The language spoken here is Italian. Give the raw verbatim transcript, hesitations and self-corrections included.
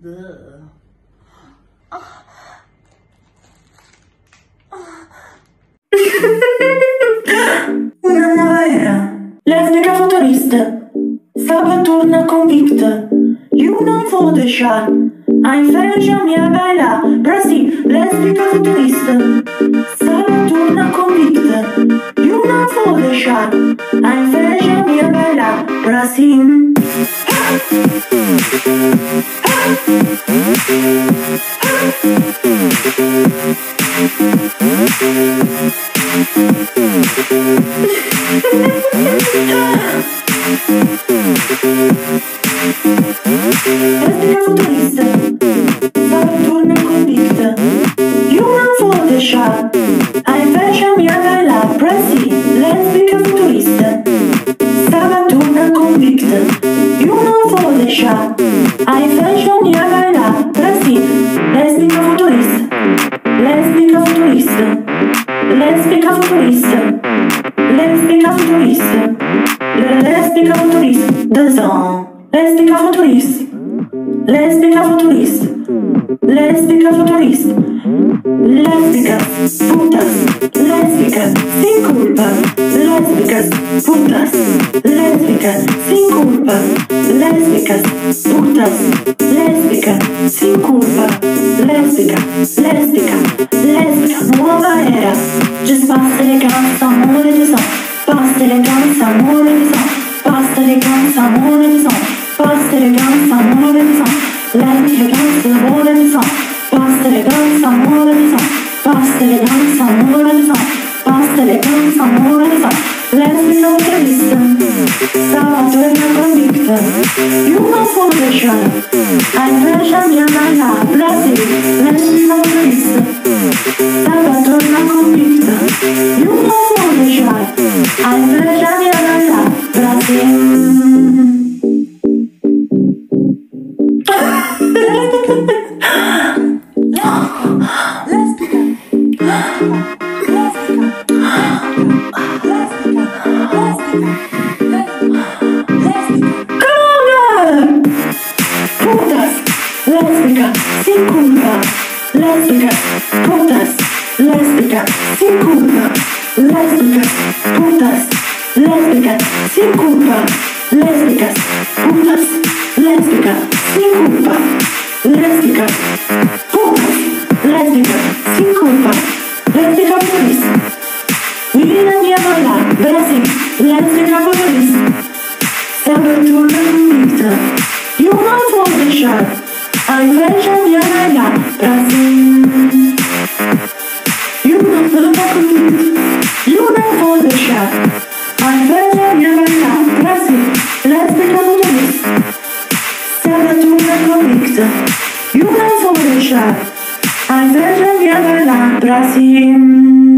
Una nuova era. Lesbica futurista. Sabaturna convicta. You non vou deixar a inveja me bailar. Pra si, lesbica futurista. Sabaturna convicta. You non vou deixar a inveja me bailar. Pra si. Lesbica futurista, sabaturna convicta. You non vou deixar a inveja me bailar. Pra si, lesbica futurista, sabaturna convicta. You non vou deixar a inveja me bailar. Pra si, lesbica futurista, lesbica futurista, lesbica futurista, lesbica futurista, lesbica futurista, dezon. Lesbica futurista, lesbica futurista, lesbica futurista, lésbicas, putas, lésbicas, sin culpa, lésbicas, putas, lésbicas, sin culpa, lésbicas, putas, lésbicas, sin culpa, lésbica, lésbica, lésbica, nuova era, just basta eleganza, amore di son, basta eleganza, amore di son, basta eleganza, amore di son. Basta eleganza, amore di son. Lesbica, eleganza, amore di son. Basta eleganza, amore di son. Basta eleganza, amore di son. Basta eleganza, amore di son. Lesbica futurista, sabaturna convicta. You non vou deixar a inveja me bailar. Brasil, lesbica futurista, sabaturna convicta. You non vou deixar a inveja me bailar. Brasil. Lésbica, sin culpa, lésbicas, putas, lésbica, sin culpa, lésbicas, putas, lésbicas, sin culpa, lésbicas, putas, lésbicas, sin culpa, lésbicas, putas, lésbicas, sin culpa, lésbica futurista. Vieni a mia bailar, Brasil, lésbica futurista, sabaturna convicta. You non vou deixar a inveja me bailar. Brasil. You non vou convicta. You non vou deixar a inveja me bailar. Brasil, lesbica futurista, sabaturna convicta. You non vou deixar a inveja me bailar. Brasil.